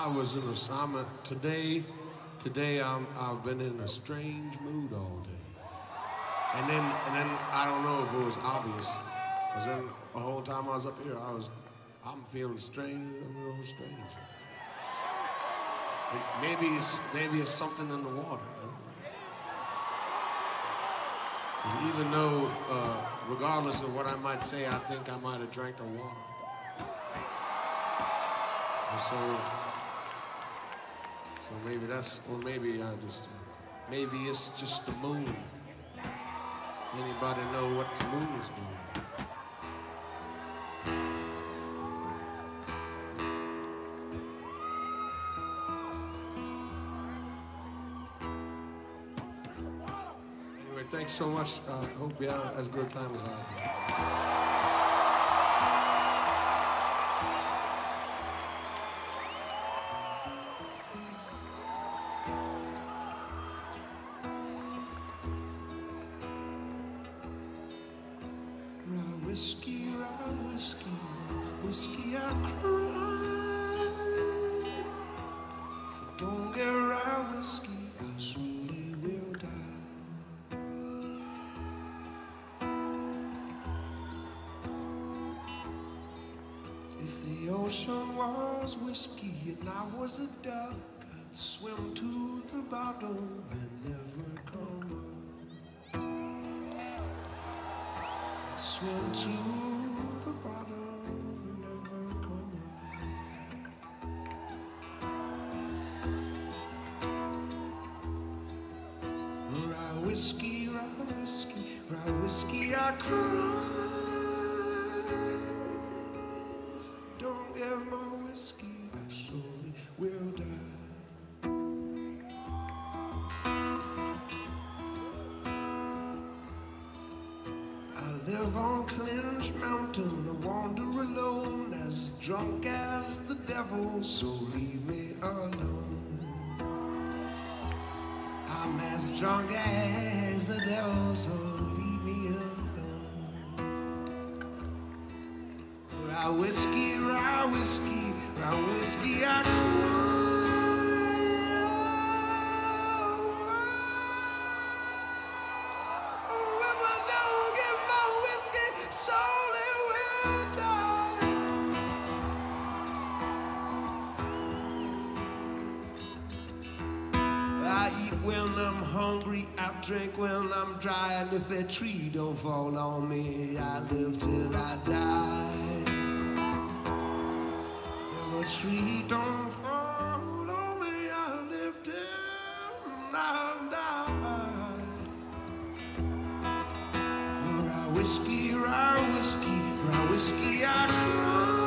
I was in a today I've been in a strange mood all day. And then I don't know if it was obvious. Because then the whole time I was up here, I'm feeling strange, I'm a little strange. And maybe it's something in the water. I don't know. Even though, regardless of what I might say, I think I might have drank the water. And so maybe maybe it's just the moon. Anybody know what the moon is doing? Anyway, thanks so much. Hope you had as good a time as I did. Whiskey, I cry. If I don't get right whiskey, I surely will die. If the ocean was whiskey and I was a duck, I'd swim to the bottom and never come up. I'd swim to the bottom. Whiskey, I cry. Don't get my whiskey, I surely will die. I live on Clinch Mountain, I wander alone, as drunk as the devil, so leave me alone. I'm as drunk as the devil, so leave me alone. Rye whiskey, rye whiskey, rye whiskey, I cry. If I don't get my whiskey, slowly will die. I eat when I'm hungry, I drink when I'm dry, and if a tree don't fall on me, I live till I die. If a tree don't fall on me, I live till I die. Rye whiskey, rye whiskey, rye whiskey, I cry.